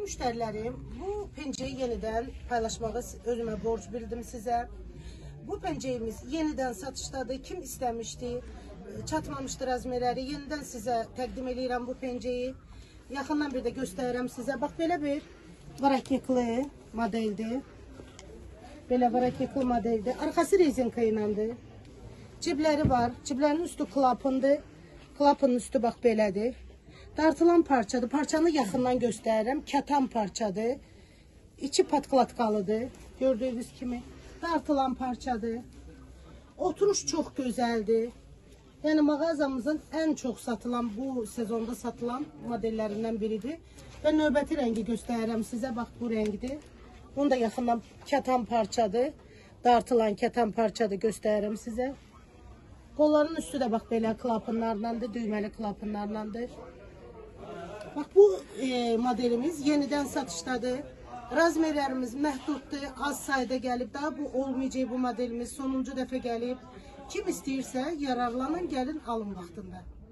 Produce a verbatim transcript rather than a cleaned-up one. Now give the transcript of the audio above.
müşterilerim, bu penceyi yeniden paylaşmağı özüme borç bildim size. Bu penceyimiz yeniden satışdadır. Kim istemişti, çatmamışdır əzmələri. Yeniden size təqdim edirəm bu penceyi. Yaxından bir de göstərirəm size. Bak böyle bir varakekli modeldir. Böyle varakekli modeldir. Arkası rezinka ilədir. Cibləri var. Ciblərin üstü klapındır. Klapının üstü bax belədir. Dartılan parçadır. Parçanı yaxından göstərirəm. Kətan parçadır. İçi patklatkalıdır. Gördüğünüz kimi. Dartılan parçadır. Oturuş çok güzeldir. Yani mağazamızın en çok satılan, bu sezonda satılan modellerinden biridir. Ve növbəti rengi göstereyim size. Bak bu renkdir. Bunu da yaxından kətan parçadır. Dartılan kətan parçadır göstereyim size. Qolların üstü de bak belə klapınlardandır. Düymeli klapınlardandır. Bak bu e, modelimiz yeniden satışdadır. Razmerlərimiz məhduddur, az sayıda gəlib. Daha bu olmayacaq bu modelimiz. Sonuncu dəfə gəlib. Kim istəyirsə yararlanın, gəlin alın vaxtında.